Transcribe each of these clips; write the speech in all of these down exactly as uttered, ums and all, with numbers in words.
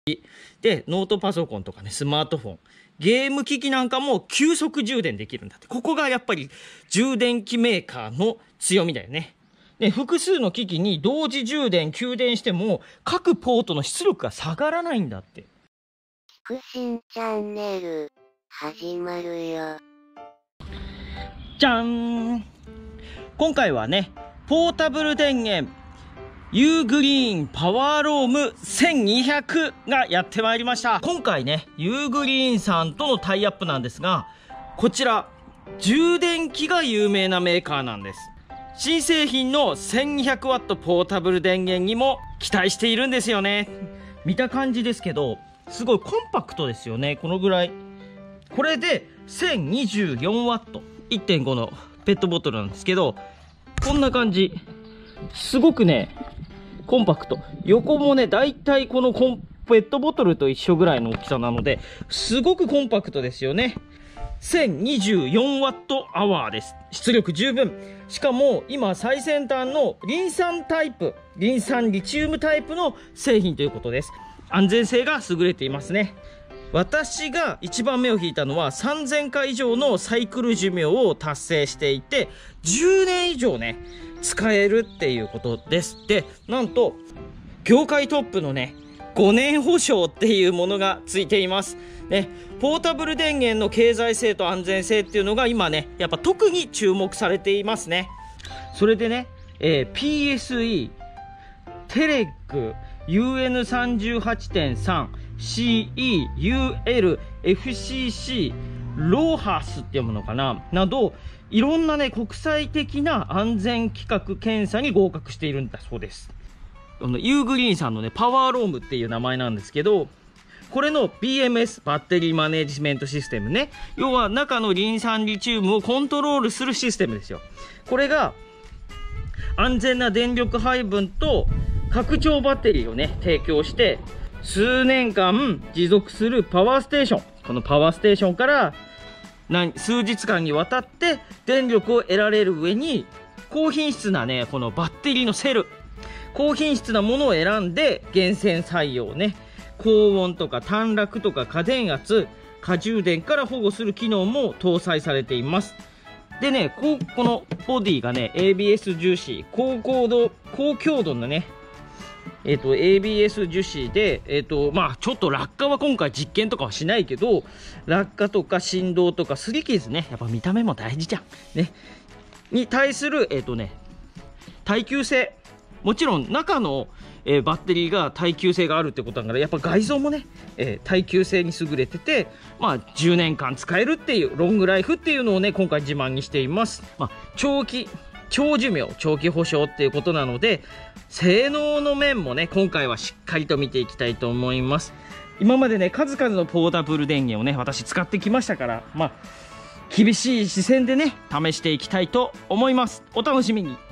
で、ノートパソコンとかね、スマートフォン、ゲーム機器なんかも急速充電できるんだって。ここがやっぱり充電器メーカーの強みだよね。で、複数の機器に同時充電、給電しても各ポートの出力が下がらないんだって。 菊新チャンネル始まるよ。 じゃーん。今回はね、ポータブル電源ユーグリーンパワーロームせんにひゃくがやってまいりました。今回ね、ユーグリーンさんとのタイアップなんですが、こちら充電器が有名なメーカーなんです。新製品の せんにひゃくワット ポータブル電源にも期待しているんですよね。見た感じですけど、すごいコンパクトですよね。このぐらい。これで せんにじゅうよんワット、いってんご のペットボトルなんですけど、こんな感じ。すごくね、コンパクト。横もね、だいたいこのコンペットボトルと一緒ぐらいの大きさなので、すごくコンパクトですよね。せんにじゅうよんワットアワーです。出力十分。しかも今最先端のリン酸タイプ、リン酸リチウムタイプの製品ということです。安全性が優れていますね。私が一番目を引いたのはさんぜんかい以上のサイクル寿命を達成していて、じゅうねん以上ね、使えるっていうことです。で、なんと業界トップのね、ごねん保証っていうものがついていますね。ポータブル電源の経済性と安全性っていうのが今ね、やっぱ特に注目されていますね。それでね、えー、ピーエスイー、テレック、ユーエヌさんじゅうはちてんさん、シーイー、ユーエル、エフシーシー、ローハスっていうものかななど、いろんなね、国際的な安全規格検査に合格しているんだそうです。このユーグリーンさんのね、パワーロームっていう名前なんですけど、これの ビーエムエス、バッテリーマネジメントシステムね。要は中のリン酸リチウムをコントロールするシステムですよ。これが安全な電力配分と拡張バッテリーをね、提供して、数年間持続するパワーステーション。このパワーステーションから何数日間にわたって電力を得られる上に、高品質なね、このバッテリーのセル、高品質なものを選んで厳選採用ね。高温とか短絡とか過電圧、過充電から保護する機能も搭載されています。でね、こうこのボディがね、エービーエス 樹脂、高高度、高強度のね、えっと、エービーエス 樹脂で、えっと、まあ、ちょっと落下は今回実験とかはしないけど、落下とか振動とか擦り傷ね、やっぱ見た目も大事じゃん。ね。に対する、えっとね、耐久性。もちろん中の、えー、バッテリーが耐久性があるってことだから、やっぱ外装もね、えー、耐久性に優れてて、まあ、じゅうねんかん使えるっていう、ロングライフっていうのをね、今回自慢にしています。まあ、長期、長寿命、長期保証っていうことなので、性能の面もね、今回はしっかりと見ていきたいと思います。今までね、数々のポータブル電源をね、私使ってきましたから、まあ、厳しい視線でね、試していきたいと思います。お楽しみに。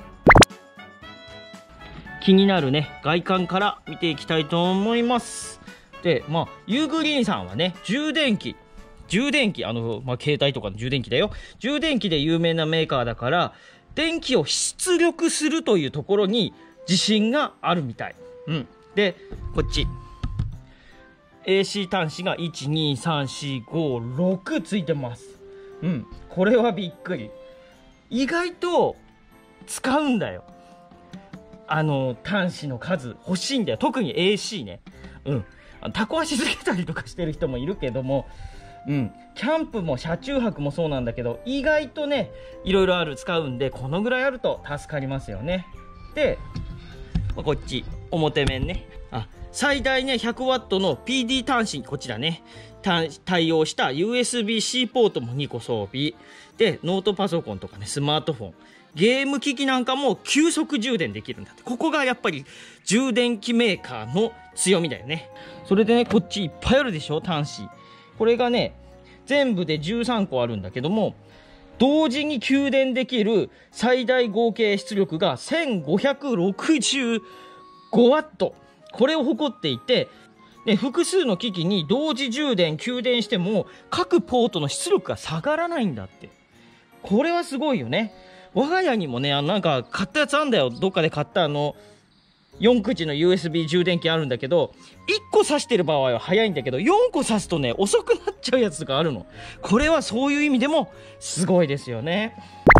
気になるね、外観から見ていきたいと思います。で、まあ、ユーグリーンさんはね、充電器、充電器、あの、まあ、携帯とかの充電器だよ。充電器で有名なメーカーだから、電気を出力するというところに自信があるみたい。うん。で、こっち。エーシー 端子がいち、に、さん、よん、ご、ろくついてます。うん。これはびっくり。意外と使うんだよ。あの、端子の数欲しいんだよ。特に エーシー ね。うん。タコ足つけたりとかしてる人もいるけども、うん。キャンプも車中泊もそうなんだけど、意外とね、いろいろある、使うんで、このぐらいあると助かりますよね。で、こっち、表面ね。あ、最大ね、ひゃくワット の ピーディー 端子、こちらね、対応した ユーエスビーシー ポートもにこ装備。で、ノートパソコンとかね、スマートフォン、ゲーム機器なんかも急速充電できるんだって。ここがやっぱり充電器メーカーの強みだよね。それでね、こっちいっぱいあるでしょ、端子。これがね、全部でじゅうさんこあるんだけども、同時に給電できる最大合計出力がせんごひゃくろくじゅうごワット。これを誇っていて、ね、複数の機器に同時充電、給電しても各ポートの出力が下がらないんだって。これはすごいよね。我が家にもね、あのなんか買ったやつあんだよ。どっかで買ったあの、 よん口の ユーエスビー 充電器あるんだけど、いっこ挿してる場合は早いんだけど、よんこ挿すとね、遅くなっちゃうやつがあるの。これはそういう意味でもすごいですよね。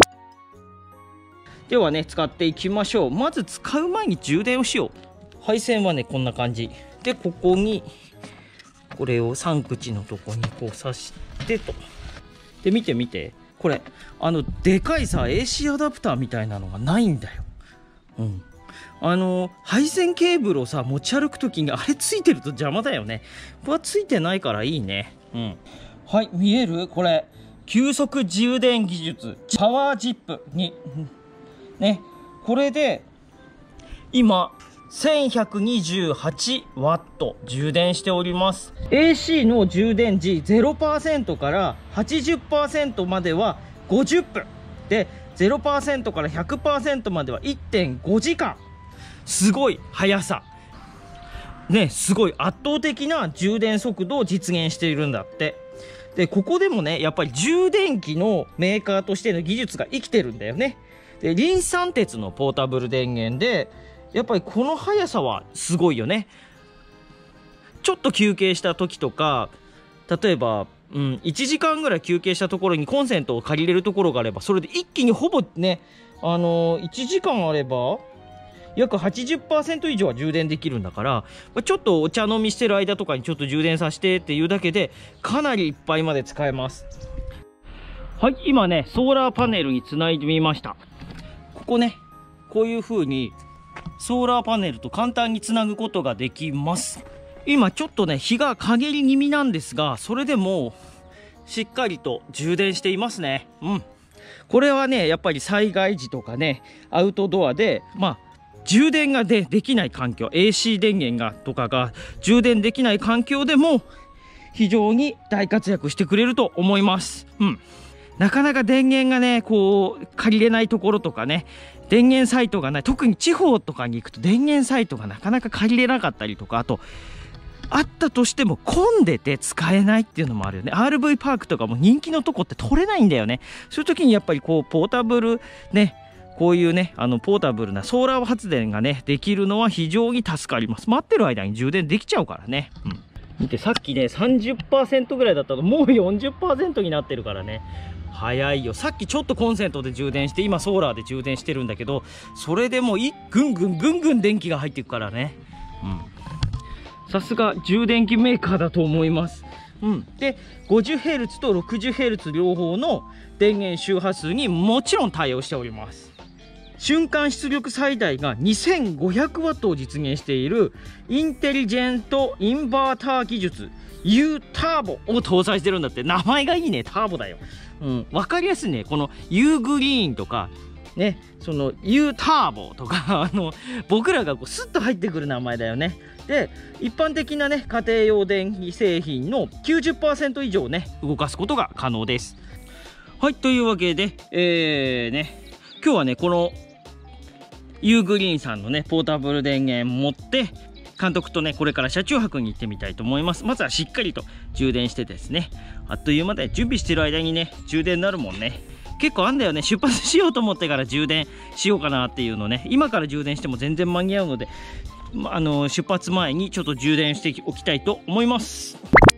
ではね、使っていきましょう。まず使う前に充電をしよう。配線はね、こんな感じ。で、ここに、これをさん口のとこにこう挿してと。で、見て見て。これ、あの、でかいさ、エーシー アダプターみたいなのがないんだよ。うん。あの、配線ケーブルをさ、持ち歩くときにあれついてると邪魔だよね。これはついてないからいいね。うん。はい、見える？これ、急速充電技術、パワージップに。ね、これで、今、せんひゃくにじゅうはちワット充電しております。エーシー の充電時 ゼロパーセント から はちじゅっパーセント まではごじゅっぷん。で、ゼロパーセント から ひゃくパーセント までは いってんごじかん。すごい速さ。ね、すごい圧倒的な充電速度を実現しているんだって。で、ここでもね、やっぱり充電器のメーカーとしての技術が生きてるんだよね。で、リン酸鉄のポータブル電源で、やっぱりこの速さはすごいよね。ちょっと休憩した時とか、例えば、うん、いちじかんぐらい休憩したところにコンセントを借りれるところがあれば、それで一気にほぼね、あのー、いちじかんあれば、約 はちじゅっパーセント 以上は充電できるんだから、ちょっとお茶飲みしてる間とかにちょっと充電させてっていうだけで、かなりいっぱいまで使えます。はい、今ね、ソーラーパネルにつないでみました。ここね、こういう風に、ソーラーパネルと簡単につなぐことができます。今ちょっとね、日が陰り気味なんですが、それでもしっかりと充電していますね。うん。これはね、やっぱり災害時とかね、アウトドアで、まあ、充電が で, できない環境、エーシー 電源がとかが充電できない環境でも非常に大活躍してくれると思います。うん。なかなか電源がね、こう、借りれないところとかね、電源サイトがない、特に地方とかに行くと電源サイトがなかなか借りれなかったりとか、あと、あったとしても混んでて使えないっていうのもあるよね。アールブイ パークとかも人気のとこって取れないんだよね。そういう時にやっぱりこう、ポータブルね、こういうね、あの、ポータブルなソーラー発電がね、できるのは非常に助かります。待ってる間に充電できちゃうからね。うん。見て、さっきね、さんじゅっパーセント ぐらいだったのもう よんじゅっパーセント になってるからね。早いよ。さっきちょっとコンセントで充電して、今ソーラーで充電してるんだけど、それでもいぐんぐんぐんぐん電気が入っていくからね。うん。さすが充電器メーカーだと思います。うん。で、ごじゅっヘルツ と ろくじゅっヘルツ 両方の電源周波数にもちろん対応しております。瞬間出力最大が にせんごひゃくワット を実現しているインテリジェントインバーター技術 U ターボを搭載してるんだって。名前がいいね、ターボだよ。うん、わかりやすいね。この U グリーンとか、ね、その U ターボとか、あの、僕らがこうスッと入ってくる名前だよね。で、一般的なね、家庭用電気製品の きゅうじゅっパーセント 以上ね、動かすことが可能です。はい、というわけで、えーね、今日はね、この U グリーンさんのね、ポータブル電源持って、監督とね、これから車中泊に行ってみたいと思います。まずはしっかりと充電してですね、あっという間で準備してる間にね、充電になるもんね。結構あんだよね。出発しようと思ってから充電しようかなっていうのね。今から充電しても全然間に合うので、ま、あの、出発前にちょっと充電しておきたいと思います。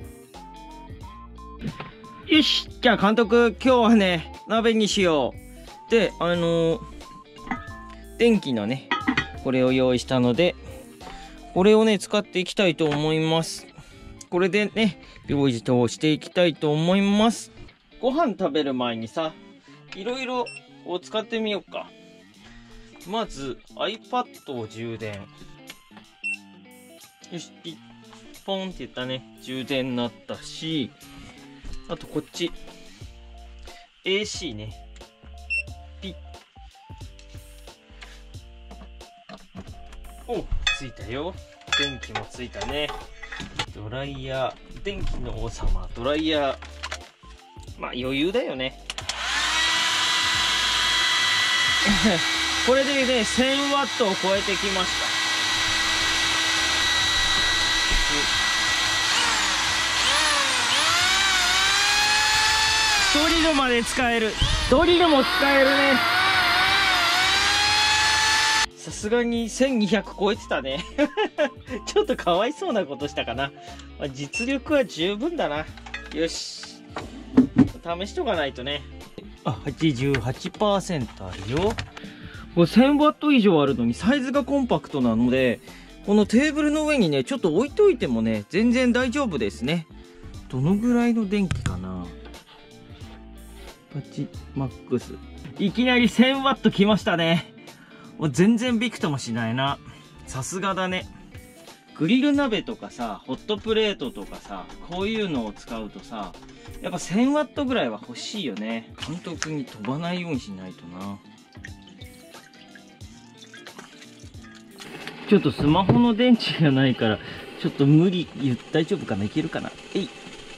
よし、じゃあ監督、今日はね、鍋にしよう。で、あのー、電気のね、これを用意したので、これをね、使っていきたいと思います。これでね、料理をしていきたいと思います。ご飯食べる前にさ、いろいろを使ってみようか。まず、iPad を充電。よし、ピッ、ポンって言ったね、充電になったし、あとこっち、エーシー ね。ピッ。お、ついたよ。電気もついたね。ドライヤー、電気の王様、ドライヤー。まあ余裕だよね。これでね、せんワットを超えてきました。ドリルまで使える。ドリルも使えるね。さすすがにせんにひゃく超えてたね。ちょっとかわいそうなことしたかな。まあ、実力は十分だな。よし。試しとかないとね。あ、はちじゅうはちパーセント あるよ。これせんワット以上あるのにサイズがコンパクトなので、このテーブルの上にね、ちょっと置いといてもね、全然大丈夫ですね。どのぐらいの電気かな。パチマックス。いきなりせんワットきましたね。もう全然びくともしないな。さすがだね。グリル鍋とかさ、ホットプレートとかさ、こういうのを使うとさ、やっぱせんワットぐらいは欲しいよね。監督に飛ばないようにしないとな。ちょっとスマホの電池がないから、ちょっと無理、大丈夫かな、いけるかな。えい。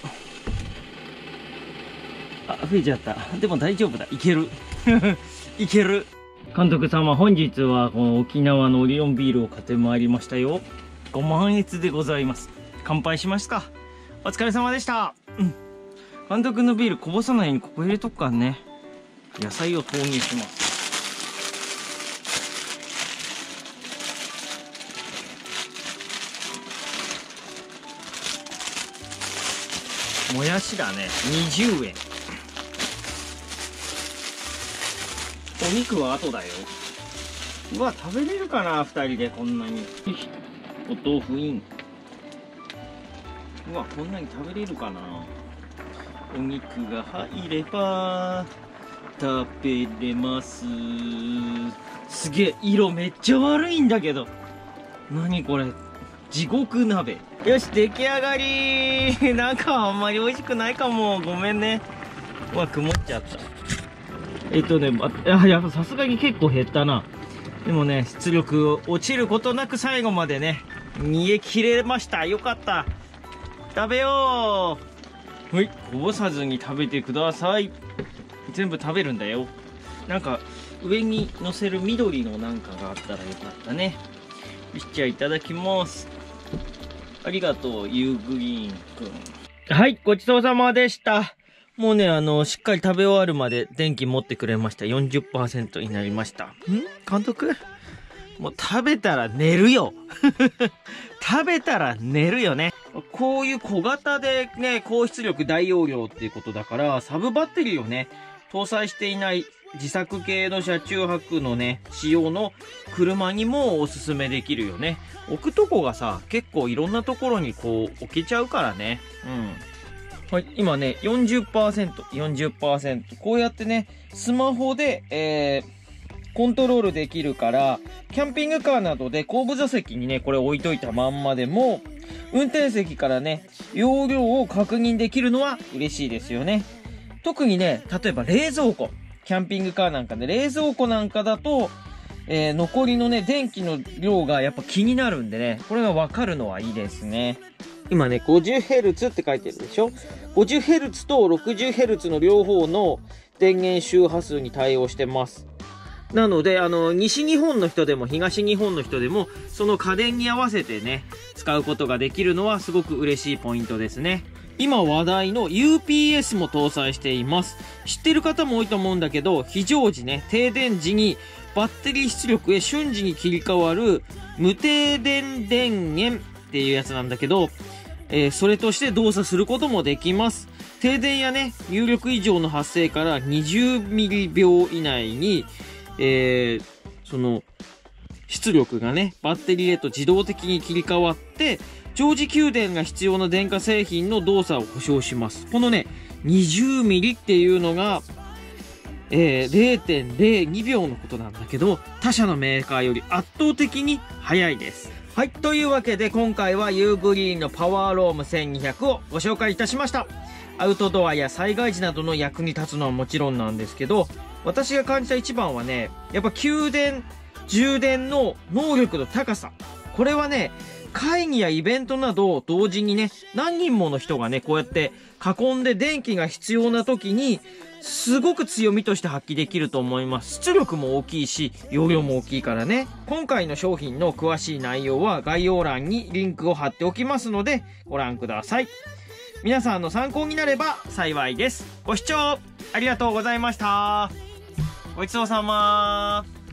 あ、増えちゃった。でも大丈夫だ。いける。いける。監督様、本日はこの沖縄のオリオンビールを買ってまいりましたよ。ご満悦でございます。乾杯しますか。お疲れ様でした。うん。監督のビールこぼさないようにここ入れとくからね。野菜を投入します。もやしだね。にじゅうえん。お肉は後だよ。うわ、食べれるかなふたりでこんなに。お豆腐イン。うわ、こんなに食べれるかな。お肉が入れば食べれます。すげえ、色めっちゃ悪いんだけど。何これ、地獄鍋。よし、出来上がり。なんかあんまり美味しくないかも。ごめんね。うわ、曇っちゃった。えっとね、ま、やっぱさすがに結構減ったな。でもね、出力落ちることなく最後までね、煮え切れました。よかった。食べよう。はい、こぼさずに食べてください。全部食べるんだよ。なんか、上に乗せる緑のなんかがあったらよかったね。よし、じゃあいただきます。ありがとう、ユーグリーンくん。はい、ごちそうさまでした。もうね、あの、しっかり食べ終わるまで電気持ってくれました。よんじゅっパーセント になりました。ん監督もう食べたら寝るよ。食べたら寝るよね。こういう小型でね、高出力大容量っていうことだから、サブバッテリーをね、搭載していない自作系の車中泊のね、仕様の車にもおすすめできるよね。置くとこがさ、結構いろんなところにこう置けちゃうからね。うん。はい、今ね、よんじゅっパーセント、よんじゅっパーセント。こうやってね、スマホで、えー、コントロールできるから、キャンピングカーなどで後部座席にね、これ置いといたまんまでも、運転席からね、容量を確認できるのは嬉しいですよね。特にね、例えば冷蔵庫。キャンピングカーなんかで冷蔵庫なんかだと、えー、残りのね、電気の量がやっぱ気になるんでね、これがわかるのはいいですね。今ね、ごじゅっヘルツ って書いてるでしょ ?ごじゅっヘルツ と ろくじゅっヘルツ の両方の電源周波数に対応してます。なので、あの、西日本の人でも東日本の人でも、その家電に合わせてね、使うことができるのはすごく嬉しいポイントですね。今話題の ユーピーエス も搭載しています。知ってる方も多いと思うんだけど、非常時ね、停電時にバッテリー出力へ瞬時に切り替わる無停電電源っていうやつなんだけど、えー、それとして動作することもできます。停電やね、入力異常の発生からにじゅうミリびょう以内に、えー、その、出力がね、バッテリーへと自動的に切り替わって、常時給電が必要な電化製品の動作を保証します。このね、にじゅうミリっていうのが、えー、れいてんれいにびょうのことなんだけど、他社のメーカーより圧倒的に速いです。はい。というわけで今回はユーグリーンのパワーロームせんにひゃくをご紹介いたしました。アウトドアや災害時などの役に立つのはもちろんなんですけど、私が感じた一番はね、やっぱ給電、充電の能力の高さ。これはね、会議やイベントなど同時にね、何人もの人がね、こうやって囲んで電気が必要な時に、すごく強みとして発揮できると思います。出力も大きいし、容量も大きいからね。今回の商品の詳しい内容は概要欄にリンクを貼っておきますので、ご覧ください。皆さんの参考になれば幸いです。ご視聴ありがとうございました。ごちそうさま。